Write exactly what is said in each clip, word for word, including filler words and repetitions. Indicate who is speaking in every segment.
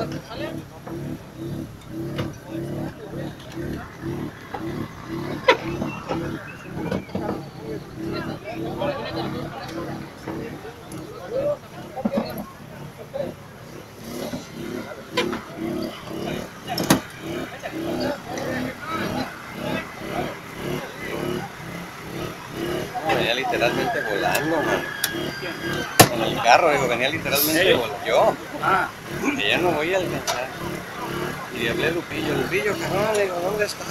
Speaker 1: Venía literalmente volando, man. En el carro, digo, venía literalmente volando. Yo, que ya no voy a alcanzar. Y le hablé a Lupillo, Lupillo, carnal, le digo, ¿dónde está?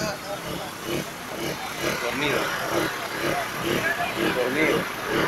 Speaker 1: Dormido. Dormido.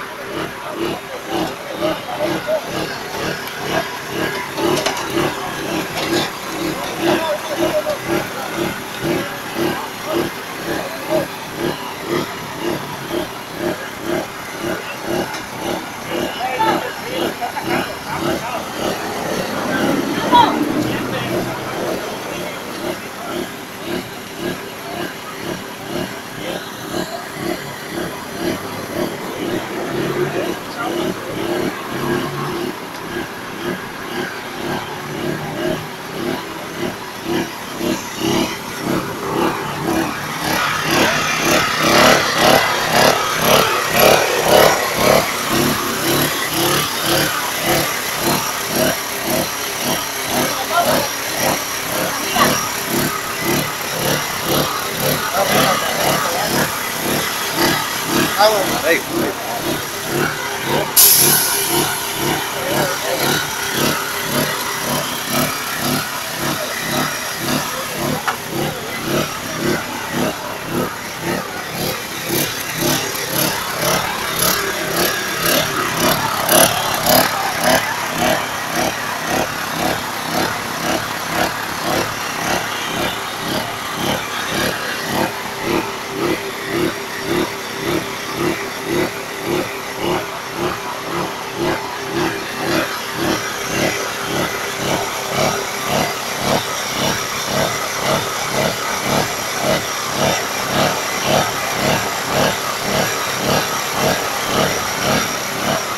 Speaker 1: Hey.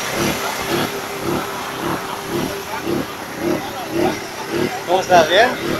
Speaker 1: ¿Cómo estás? ¿Bien?